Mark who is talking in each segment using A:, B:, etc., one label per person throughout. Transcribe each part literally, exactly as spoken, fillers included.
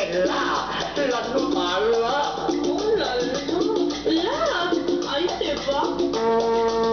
A: la, la mala.
B: Oh, la, la, la, ahí te va.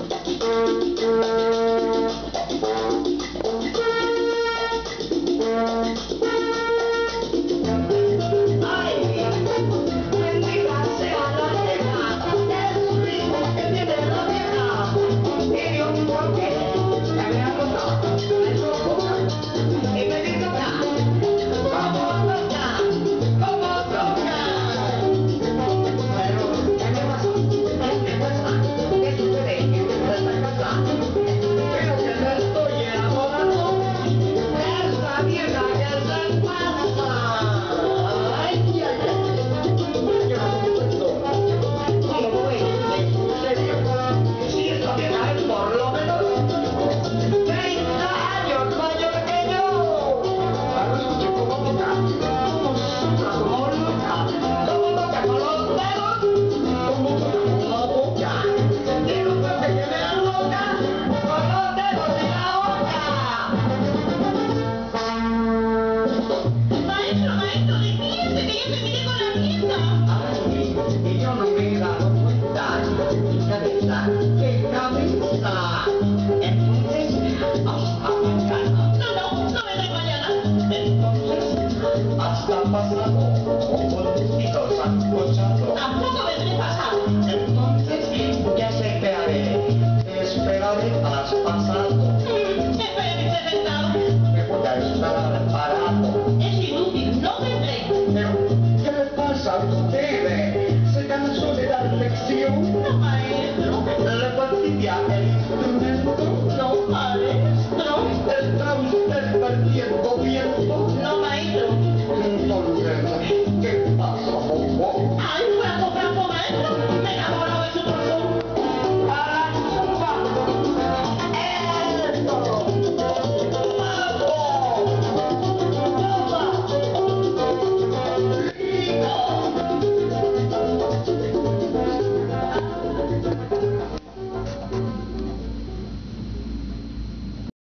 A: ¡Qué cabeza! Entonces, hasta mañana.
B: No, no, no me doy mañana.
A: Entonces, hasta pasado. Como los hijos han escuchado.
B: Tampoco vendré pasado.
A: Entonces, ya te esperaré. Te esperaré hasta pasado.
B: Mm, espere, mi sentado.
A: Me voy a esperar parado.
B: Es inútil, no vendré.
A: Pero, ¿qué le pasa a usted? ¿Se cansó de dar lección?
B: No, maestro.
A: ¿Le fastidia el instrumento?
B: No, maestro.
A: ¿Está usted perdiendo tiempo?
B: No, maestro.
A: Entonces, ¿qué pasa, bobo?
B: Ay,